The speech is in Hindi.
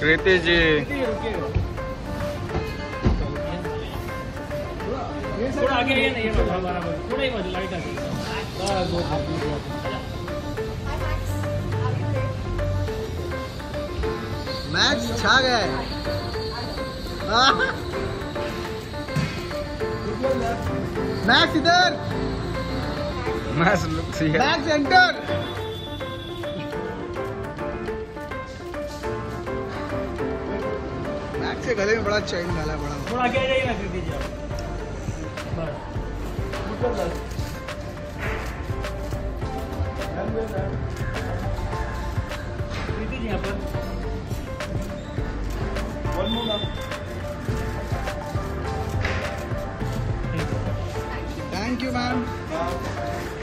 कृति जी थोड़ा आगे आइए ना, ये हमारा थोड़ा ही बस लाइट आगे। मैक्स छा गए। मैक्स इधर, मैच लुक सी है। Max enter. मैक्स के गले में बड़ा चैन डाला है, बड़ा। थोड़ा आगे आ जाइए ना कृति जी आप। बस कृति जी यहाँ पर थैंक यू मैम।